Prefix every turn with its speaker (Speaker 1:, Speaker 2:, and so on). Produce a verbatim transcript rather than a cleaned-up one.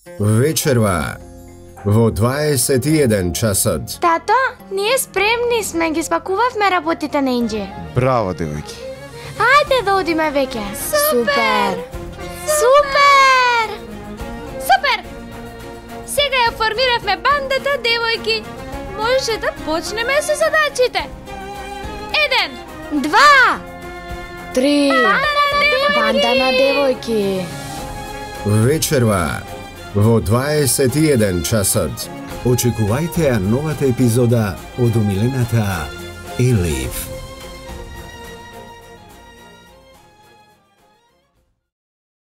Speaker 1: Вечерва во дваесет и еден часот.
Speaker 2: Тато, ние спремни сме, ги спакувавме работите на Инџи.
Speaker 3: Браво, девојки.
Speaker 2: Ајде да одиме веќе. Супер! Супер!
Speaker 4: Супер! Сега ја формиравме бандата, девојки. Може да почнеме со задачите. Еден,
Speaker 2: Два! Три!
Speaker 4: банда на девојки.
Speaker 1: Вечерва во дваесет и еден часот.
Speaker 5: Очекувајте ја новата епизода од омилената Елиф.